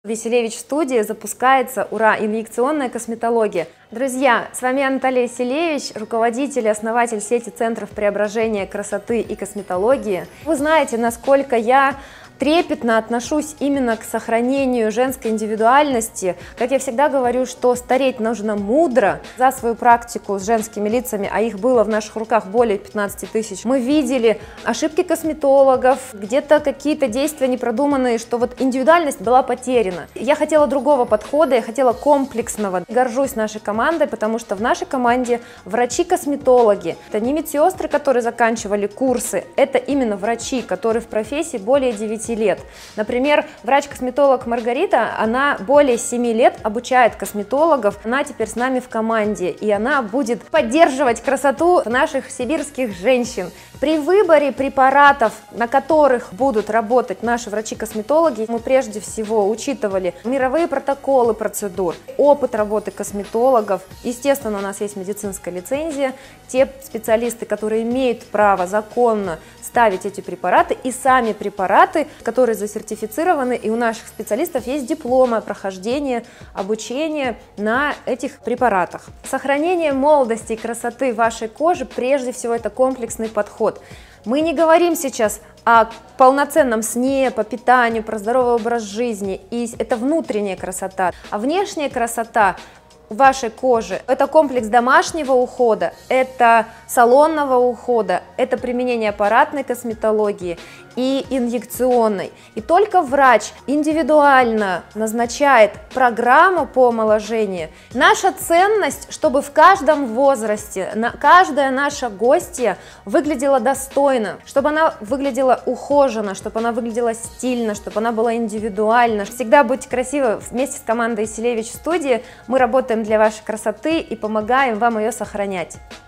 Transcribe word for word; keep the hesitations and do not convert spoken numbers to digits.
Веселевич в студии запускается, ура, инъекционная косметология. Друзья, с вами Наталья Веселевич, руководитель и основатель сети центров преображения красоты и косметологии. Вы знаете, насколько я трепетно отношусь именно к сохранению женской индивидуальности. Как я всегда говорю, что стареть нужно мудро. За свою практику с женскими лицами, а их было в наших руках более пятнадцати тысяч, мы видели ошибки косметологов, где-то какие-то действия непродуманные, что вот индивидуальность была потеряна. Я хотела другого подхода, я хотела комплексного. Горжусь нашей командой, потому что в нашей команде врачи-косметологи. Это не медсестры, которые заканчивали курсы, это именно врачи, которые в профессии более девяти лет. Например, врач-косметолог Маргарита, она более семи лет обучает косметологов, она теперь с нами в команде, и она будет поддерживать красоту наших сибирских женщин. При выборе препаратов, на которых будут работать наши врачи-косметологи, мы прежде всего учитывали мировые протоколы процедур, опыт работы косметологов. Естественно, у нас есть медицинская лицензия, те специалисты, которые имеют право законно ставить эти препараты, и сами препараты, которые засертифицированы, и у наших специалистов есть дипломы о прохождении обучения на этих препаратах. Сохранение молодости и красоты вашей кожи, прежде всего, это комплексный подход. Мы не говорим сейчас о полноценном сне, по питанию, про здоровый образ жизни, и это внутренняя красота, а внешняя красота вашей кожи – это комплекс домашнего ухода, это салонного ухода, это применение аппаратной косметологии и инъекционной. И только врач индивидуально назначает программу по омоложению. Наша ценность, чтобы в каждом возрасте каждая наша гостья выглядела достойно, чтобы она выглядела ухоженно, чтобы она выглядела стильно, чтобы она была индивидуальна. Всегда будьте красивы. Вместе с командой Веселевич в студии мы работаем для вашей красоты и помогаем вам ее сохранять.